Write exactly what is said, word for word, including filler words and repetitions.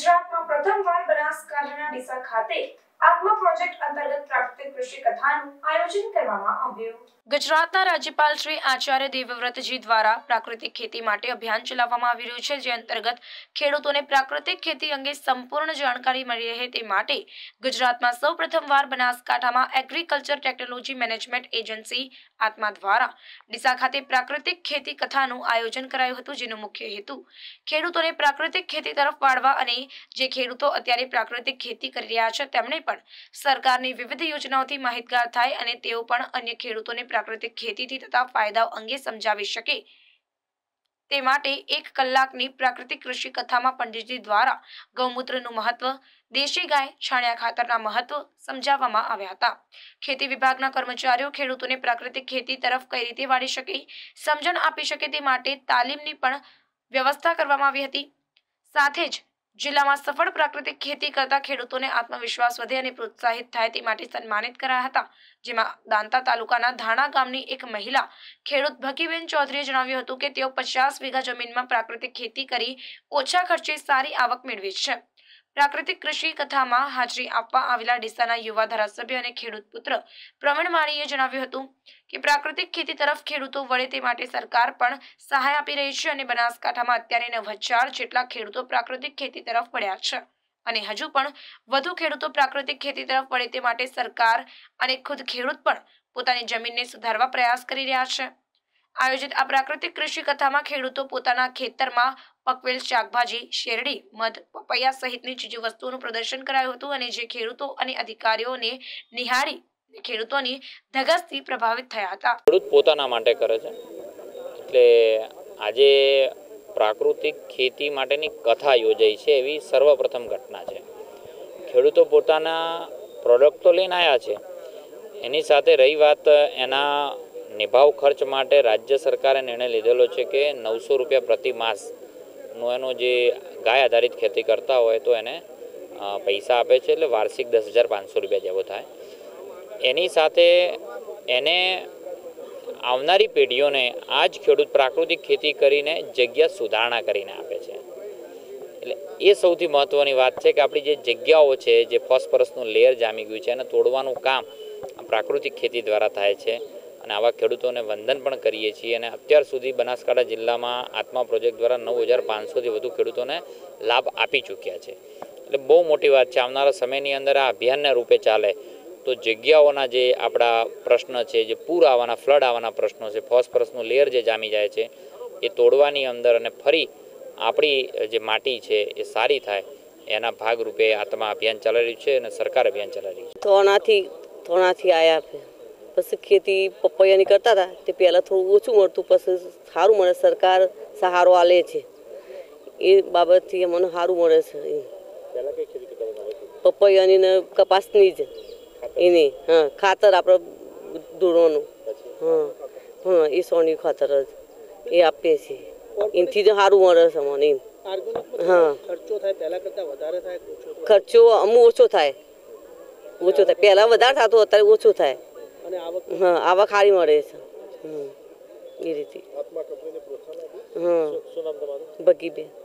ગુજરાતમાં પ્રથમવાર બનાસકાંઠાના ડીસા ખાતે આત્મા પ્રોજેક્ટ અંતર્ગત પ્રાકૃતિક કૃષિ કથાનું આયોજન કરવામાં આવ્યું। ગુજરાતના રાજ્યપાલ શ્રી આચાર્ય દેવવ્રતજી દ્વારા પ્રાકૃતિક ખેતી માટે અભિયાન ચલાવવામાં આવી રહ્યું છે, જે અંતર્ગત ખેડૂતોને પ્રાકૃતિક ખેતી અંગે સંપૂર્ણ જાણકારી મળી રહે તે માટે ગુજરાતમાં સૌ પ્રથમવાર બનાસકાંઠામાં એગ્રીકલ્ચર ટેકનોલોજી મેનેજમેન્ટ એજન્સી આત્મા દ્વારા ડીસા ખાતે પ્રાકૃતિક ખેતી કથાનું આયોજન કરાયું હતું, જેનો મુખ્ય હેતુ ખેડૂતોને પ્રાકૃતિક ખેતી તરફ વાળવા અને જે ખેડૂતો અત્યારે પ્રાકૃતિક ખેતી કરી રહ્યા છે તેમણે પણ સરકારની વિવિધ યોજનાઓથી માહિતગાર થાય અને તેઓ પણ અન્ય ખેડૂતોને પ્રાકૃતિક ખેતીથી થતા ફાયદાઓ અંગે સમજાવી શકે તે માટે એક કલાકની પ્રાકૃતિક કૃષિ કથામાં પંડિતજી દ્વારા ગૌમૂત્રનું મહત્વ, દેશી ગાય છાણિયા ખાતરના મહત્વ સમજાવવામાં આવ્યા હતા। ખેતી વિભાગના કર્મચારીઓ ખેડૂતોને પ્રાકૃતિક ખેતી તરફ કઈ રીતે વાળી શકે, સમજણ આપી શકે તે માટે તાલીમની પણ વ્યવસ્થા કરવામાં આવી હતી। સાથે જ જિલ્લામાં સફળ પ્રાકૃતિક ખેતી કરતા ખેડૂતોને આત્મવિશ્વાસ વધે અને પ્રોત્સાહિત થાય તે માટે સન્માનિત કરાયા હતા, જેમાં દાંતા તાલુકાના ધાણા ગામની એક મહિલા ખેડૂત ભકીબેન ચૌધરીએ જણાવ્યું હતું કે તેઓ પચાસ વીઘા જમીનમાં પ્રાકૃતિક ખેતી કરી ઓછા ખર્ચે સારી આવક મેળવી છે। પ્રાકૃતિક કૃષિ કથામાં હાજરી આપવા આવેલા ડીસાના યુવા ધારાસભ્ય અને ખેડૂત પુત્ર પ્રવીણ માળીએ જણાવ્યું હતું કે પ્રાકૃતિક ખેતી તરફ ખેડૂતો વળે તે માટે સરકાર પણ સહાય આપી રહી છે અને બનાસકાંઠામાં અત્યારે નવ હજાર જેટલા ખેડૂતો પ્રાકૃતિક ખેતી તરફ વળ્યા છે અને હજુ પણ વધુ ખેડૂતો પ્રાકૃતિક ખેતી તરફ વળે તે માટે સરકાર અને ખુદ ખેડૂત પણ પોતાની જમીનને સુધારવા પ્રયાસ કરી રહ્યા છે। આયોજિત આ પ્રાકૃતિક કૃષિ કથામાં ખેડૂતો પોતાના ખેતરમાં પકવેલ શાકભાજી, શેરડી, મધ, પપૈયા સહિતની ચીજ વસ્તુઓનું પ્રદર્શન કરાયું હતું અને જે ખેડૂતો અને અધિકારીઓને નિહાળી ખેડૂતોની ધગશથી પ્રભાવિત થયા હતા। ખેડૂત પોતાના માટે કરે છે એટલે આજે પ્રાકૃતિક ખેતી માટેની કથા યોજાઈ છે, એવી સર્વપ્રથમ ઘટના છે। ખેડૂતો પોતાના પ્રોડક્ટ તો લઈને આવ્યા છે, એની સાથે રહી વાત એના નિભાવ ખર્ચ માટે રાજ્ય સરકારે નિર્ણય લીધેલો છે કે નવસો રૂપિયા પ્રતિ માસનો એનો જે ગાય આધારિત ખેતી કરતા હોય તો એને પૈસા આપે છે, એટલે વાર્ષિક દસ હજાર પાંચસો રૂપિયા જેવો થાય। એની સાથે એને આવનારી પેઢીઓને આ જ ખેડૂત પ્રાકૃતિક ખેતી કરીને જગ્યા સુધારણા કરીને આપે છે। એટલે એ સૌથી મહત્ત્વની વાત છે કે આપણી જે જગ્યાઓ છે, જે ફોસ્ફરસનું લેયર જામી ગયું છે, એને તોડવાનું કામ પ્રાકૃતિક ખેતી દ્વારા થાય છે અને આવા ખેડૂતોને વંદન પણ કરીએ છીએ। અને અત્યાર સુધી બનાસકાંઠા જિલ્લામાં આત્મા પ્રોજેક્ટ દ્વારા નવ હજાર પાંચસોથી વધુ ખેડૂતોને લાભ આપી ચૂક્યા છે, એટલે બહુ મોટી વાત છે। આવનારા સમયની અંદર આ અભિયાનના રૂપે ચાલે તો જગ્યાઓના જે આપણા પ્રશ્ન છે, જે પૂર આવવાના, ફ્લડ આવવાના પ્રશ્નો છે, ફોસ્ફરસનું લેયર જે જામી જાય છે, એ તોડવાની અંદર અને ફરી આપણી જે માટી છે એ સારી થાય એના ભાગરૂપે આત્મા અભિયાન ચલાવી રહ્યું છે અને સરકાર અભિયાન ચલાવી રહી છે। થોનાથી થોનાથી આવ્યા પછી ખેતી પપૈયાની કરતા હતા તે પહેલાં થોડું ઓછું મળતું, પછી સારું મળે, સરકાર સહારો આલે છે, એ બાબતથી મને સારું મળે છે। પપૈયાની ને કપાસની જ એની હા ખાતર આપણે ઢોરવાનું હા હા એ સોની ખાતર જ એ આપીએ છીએ, એનાથી જ સારું મળે છે મને એમ। હા ખર્ચો થાય પહેલા કરતાં વધારે થાય, ખર્ચો અમુક ઓછો થાય, ઓછો થાય પહેલાં વધારે થતો, અત્યારે ઓછો થાય અને આવક હા આવક સારી મળે છે એ રીતે। આત્મા કંપનીને પ્રોત્સાહન આપ્યું। હા શું નામ તમારું? ભગીબેન।